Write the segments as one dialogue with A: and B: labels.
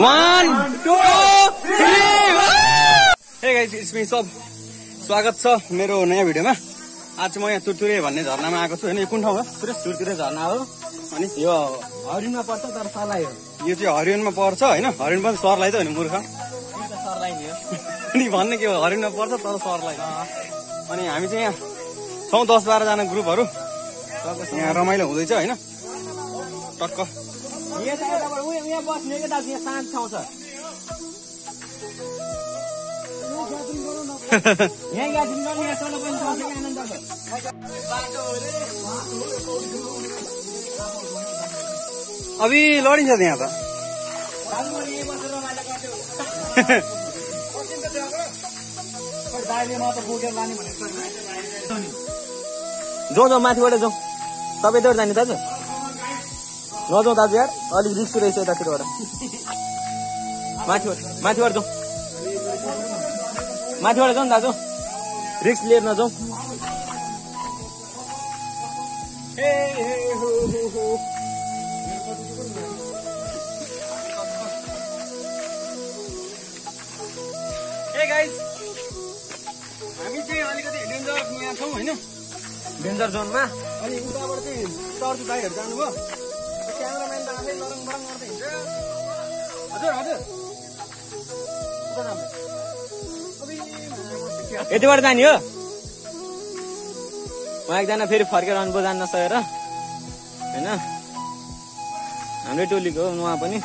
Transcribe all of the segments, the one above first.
A: 1 2 3 hey guys it's me सब स्वागत छ मेरो नयाँ भिडियोमा। आज म यहाँ तुरतुरे भन्ने झरनामा आएको छु हैन। यो कुन ठाउँ हो? तुरतुरे झरना हो। अनि यो हरिणमा पर्छ तर सर्लाही हो। यो चाहिँ हरिणमा पर्छ हैन। हरिण पनि सर्लाही त हैन मूर्ख। सर्लाही हो। अनि भन्ने के हो हरिणमा पर्छ तर सर्लाही। अनि हामी चाहिँ यहाँ छौं 10-12 जना ग्रुपहरु। यहाँ रमाइलो हुँदैछ हैन। टक्क यहाँ बस्ने के दाजु यहाँ शान्त ठाउँ छ। यहाँ गाडी गर्ने यहाँ तल पनि छ आनन्द छ। अभी लडिन्छ त्यहाँ त। जाउँ माथिबाट जाउँ। तपाईँ जाने दाजु? नजाउँ दाजु यार, अलिक रिस्क रहेछ यतातिरबाट। माथिबाट जाउँ। माथिबाट जाउँ दाजु, रिस्क लिएर नजाउँ। हे गाइस, हामी चाहिँ अलिकति डेन्जर यहाँ छौँ हैन, डेन्जर जोनमा। अनि उताबाट चाहिँ टर्च बाइकहरु जानुभयो। क्यामेराम्यान त आफै लरङबरङ गर्दै हिँड्छ। हजुर हजुर यतिबाट जाने हो। उहाँ एकजना फेरि फर्केर अनुभव जान्न सकेर हैन, हाम्रै टोलीको हो उहाँ पनि।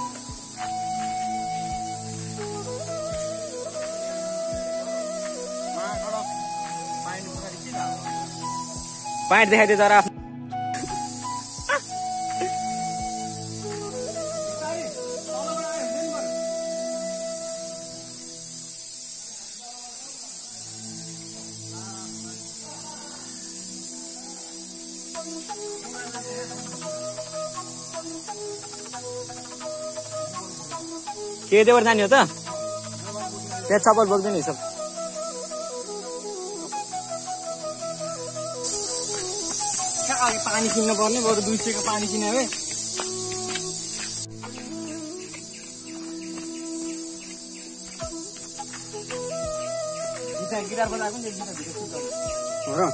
A: पाइन्ट देखाइदियो तर आफ्नो के यतिबाट जाने हो त? त्यहाँ चप्पल बोक्दैन हिसाब। पानी किन्न पर्ने, बरु 200 को पानी किने भए। गिटार बजाएको नि गिटार भिडियो सुट गर्नु हो र।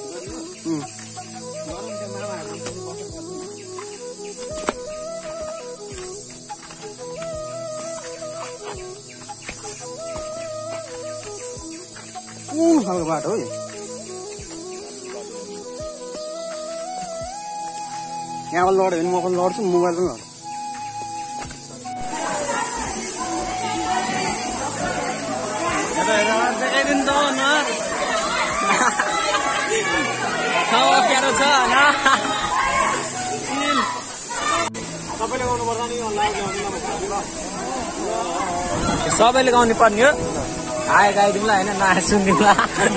A: कुन खालको बाटो हो यो? यहाँबाट लड्यो भने म पनि लड्छु, मोबाइल पनि लड्छु। अप्ठ्यारो छ सबैले गाउनु पर्ने हो। आए गाइदिउँला होइन, नआए सुनिदिउँला।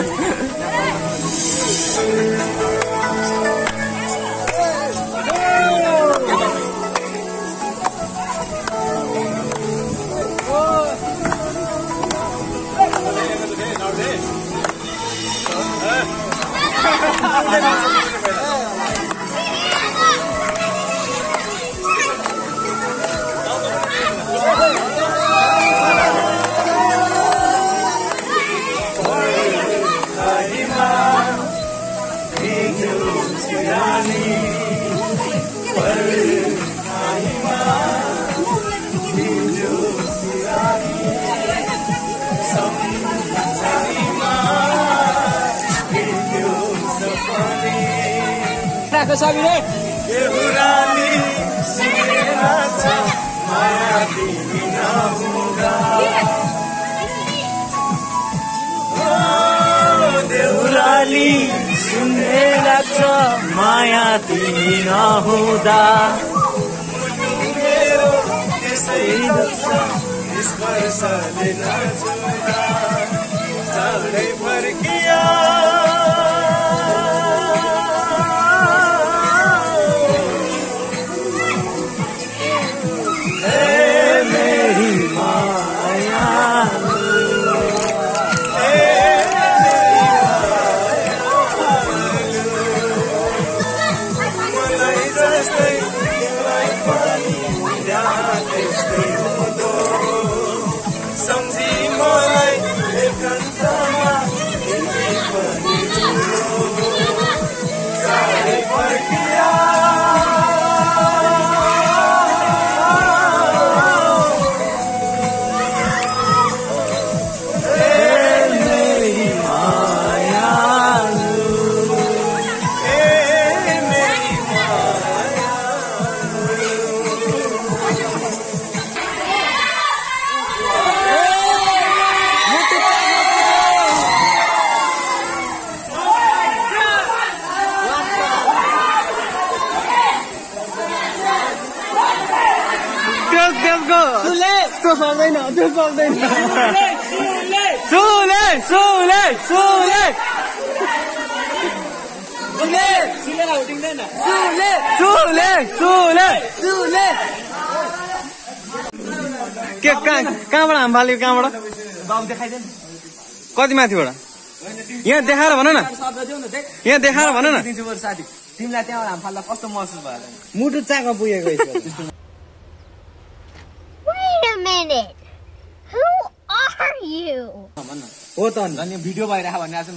A: देउराली सुन्ने लाग्छ माया तिमी नहुँदा। मेरो यसै स्पर्शले नछुँदा चल्दै फर्किया। सक्दैन त्यो सक्दैन सुले सुले सुले सुले सुले सुले सुले के कहाँबाट हाम फाल्यो कहाँबाट
B: बाबु देखाइदेऊ न
A: कति माथिबाट यहाँ देखाएर भन न यहाँ देखाएर भन न
B: साथी तिमीलाई त्यहाँबाट हाम फाल्दा कस्तो महसुस भयो
A: मुटु चाक पुगेको
C: Wait a minute. Who are you?
A: हो त
B: अनि भिडियो भइरहेको भन्ने आज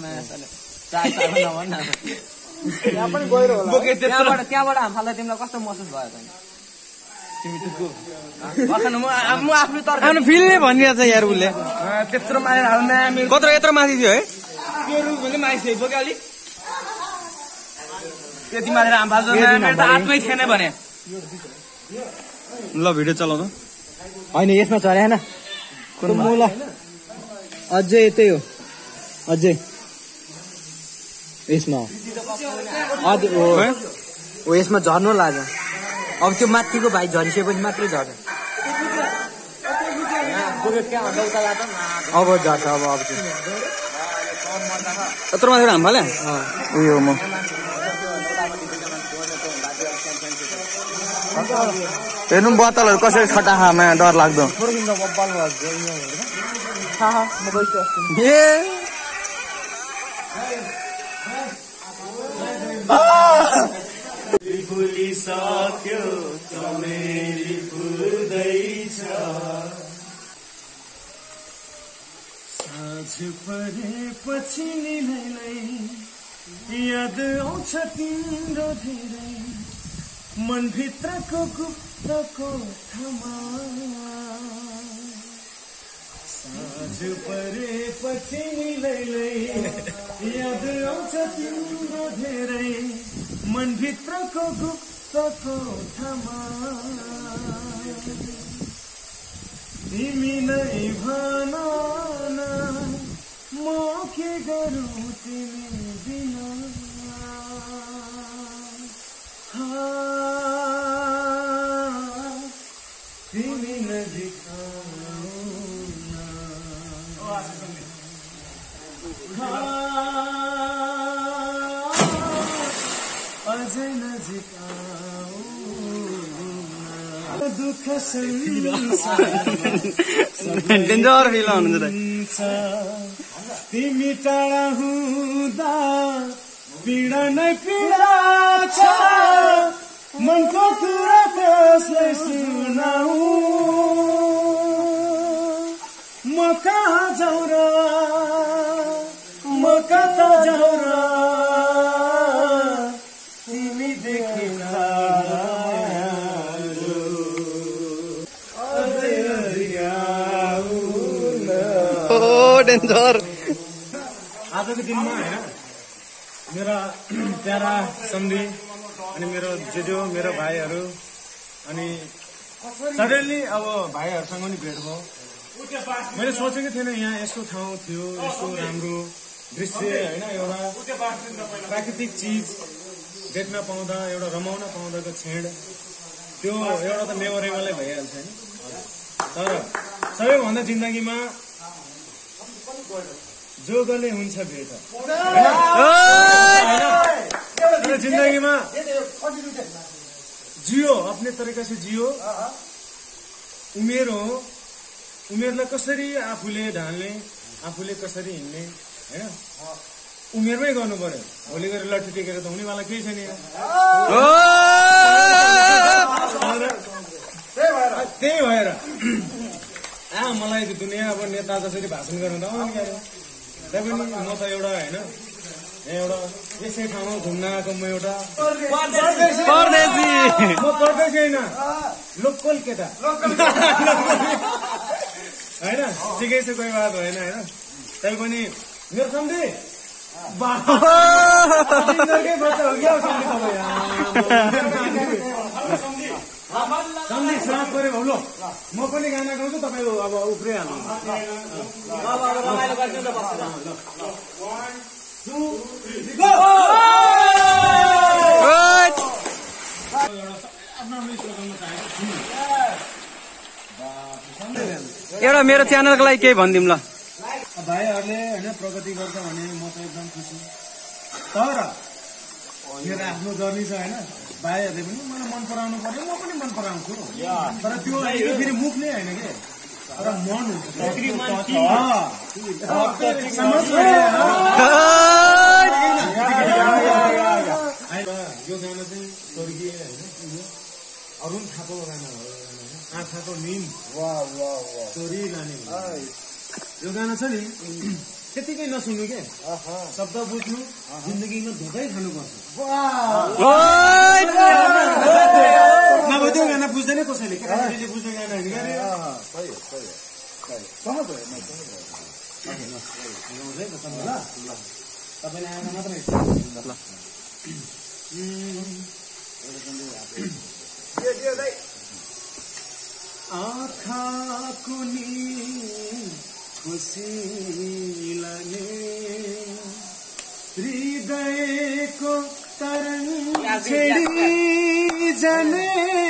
A: यहाँ पनि गएर होला
B: त्यहाँबाट हाम फाल्दा तिमीलाई कस्तो महसुस भयो त म आफ्नो तर्क
A: आफ्नो फिल नै भनिरहेछ यार उसले
B: त्यत्रो मारेर हाल्ने
A: कत्रो यत्रो माथि थियो है
B: त्यो रुखले मारिसकेको कि अलिक त्यति मारेर हाम फाल्छ मेरो त आत्मै थिएन भने
A: ल भिडियो चलाउँछ
B: होइन यसमा चढाएन
A: ल
B: अझै यतै हो अझै यसमा हो यसमा झर्नु लाग्यो अब त्यो माथिको भाइ झरिसकेपछि मात्रै झर्छ अब झर्छ अब
A: यत्रो माथि हाम फाले उयो म हेर्नु बोतलहरू कसरी छटाखामा डर लाग्दो
D: भुलिसक्यो चमेली फुल्दैछ साँझ परेपछि निलैलाई याद आउँछ तिम्रो धेरै मनभित्रको गुप्त कोठामा साँझ परेपछि निलैलाई याद आउँछ तिम्रो धेरै मनभित्रको गुप्त कोठामा तिमी नै भन न म के गरौँ तिमी बिना तिमी नजिक अझै नजिक दुःख
A: डेन्जर फिल हुनुहुन्छ
D: तिमी टाढा हुँदा पीडा नै पीडा छ मनको कुरा कसलाई सुनाऊ म कहाँ जाउँ र म कता जाउँ र तिमी देखिन
A: डेन्जर
D: आजको दिनमा होइन मेरा प्यारा सम्धी अनि मेरो जेजो मेरो भाइहरू अनि सडनली अब भाइहरूसँग पनि भेट भयो मैले सोचेको थिएन यहाँ यस्तो ठाउँ थियो यस्तो राम्रो दृश्य होइन एउटा प्राकृतिक चिज देख्न पाउँदा एउटा रमाउन पाउँदाको क्षण त्यो एउटा त मेमोरेबलै भइहाल्छ नि तर सबैभन्दा जिन्दगीमा जोगले हुन्छ भेट जिन्दगीमा जियो अपने तरिका से जियो उमेर हो उमेरलाई कसरी आफूले ढाल्ने आफूले कसरी हिँड्ने होइन उमेरमै गर्नु पर्यो भोलि गएर लट्ठी टेकेर त हुनेवाला केही छैन त्यही भएर मलाई दुनियाँ अब नेता जसरी भाषण गर्नु त आउनु क्या तैपनि म त एउटा होइन एउटा यसै ठाउँमा घुम्न आएको म एउटा
A: परदेशी
D: म परदेशी होइन लोकल केटा होइन ठिकै छ कोही बात होइन होइन तैपनि मेरो सम्झे सम्झी साथ पऱ्यो भाउ ल म पनि गाना गाउँछु तपाईँ अब उफ्रिहाल्नु आफ्नो
A: एउटा मेरो च्यानलको लागि केही भनिदिउँ ल।
D: भाइहरूले होइन प्रगति गर्छ भने म त एकदम खुसी। तर मेरो आफ्नो जर्नी छ होइन, भाइहरूले पनि मलाई मन पराउनु पर्यो, म पनि मन पराउँछु। तर त्यो फेरि मुखले होइन कि, तर मन हुन्छ। यो गाना चाहिँ स्वर्गीय होइन अरुण थापाको गाना हो। आँखाको निम चोरी लाने यो गाना छ नि, त्यतिकै नसुन्नु के, शब्द बुझ्नु, जिन्दगीमा धोकै खानुपर्छ। नभए त्यो गाना बुझ्दैन कसैले, केटाकेटीले बुझ्ने गाना होइन क्या। तपाईँले आमा मात्रै आँखाको निम खुसी लाने हृदयको तरंग छेडी जाने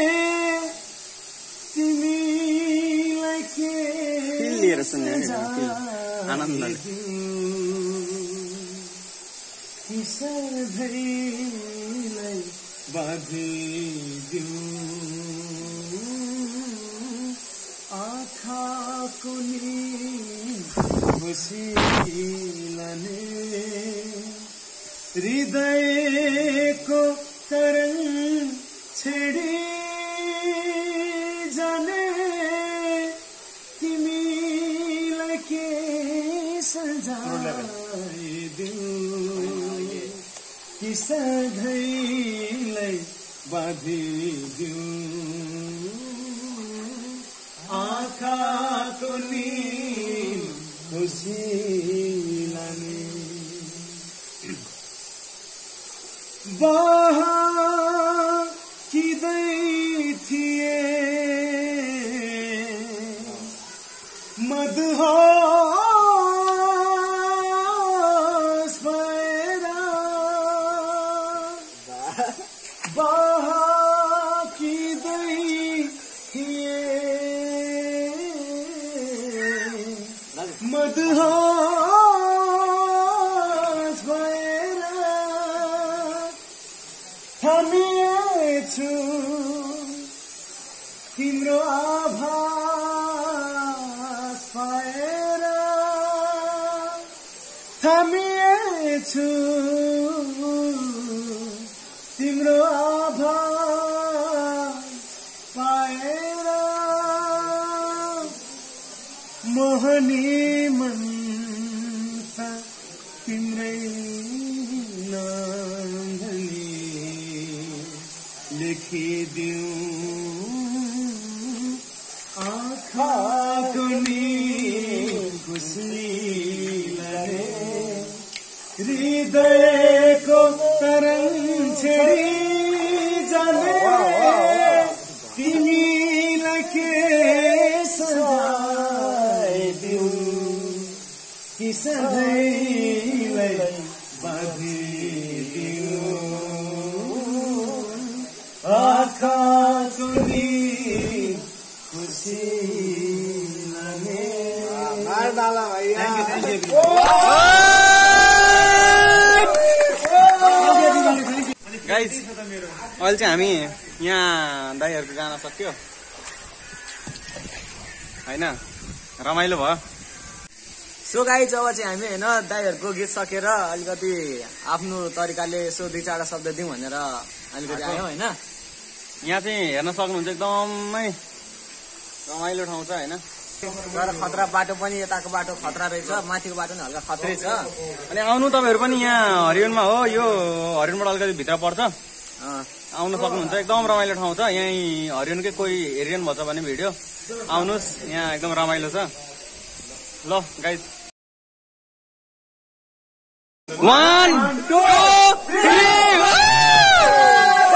D: तिमीलाई के
A: लिएर सुन्ने आनन्दले
D: सधैँलाई बाँधिदिऊ आँखाको निम खुसी लाने हृदयको तरंग छेडी जाने तिमीलाई के सजाइदिऊ कि सधैँलाई बाँधिदिऊ आँखाको निम खुसी लाने बहकिँदै थिए मदहोस भएर बहकिँदै थिए मदहोस भएर थामिएछु तिम्रो आभास पाएर थामिएछु तिम्रो आभास पाएर मोहनी मन त तिम्रै नामले लेखिदिऊ आँखाको निम खुसी लाने हृदयको तरंग छेडी जाने तिमीलाई के सजाइदिऊ कि सधैँलाई बाँधिदिऊ आँखाको निम खुसी लाने।
A: गाइज अहिले चाहिँ हामी यहाँ दाइहरूको गाना सक्यो होइन, रमाइलो भयो।
B: सो गाइज अब चाहिँ हामी होइन दाइहरूको गीत सकेर अलिकति आफ्नो तरिकाले यसो 2-4 शब्द दिउँ भनेर अलिकति आयो होइन।
A: यहाँ चाहिँ हेर्न सक्नुहुन्छ एकदमै रमाइलो ठाउँ छ होइन।
B: तर खतरा बाटो पनि यताको बाटो खतरा रहेछ, माथिको बाटो पनि हल्का खतरै छ।
A: अनि आउनु तपाईँहरू पनि यहाँ हरियोनमा हो, यो हरियोनबाट अलिकति भित्र पर्छ, आउन सक्नुहुन्छ। एकदम रमाइलो ठाउँ छ। यहीँ हरियोनकै कोही हेरिरहनु भएको छ भने भिडियो आउनुहोस्, यहाँ एकदम रमाइलो छ। ल गाइज 1 2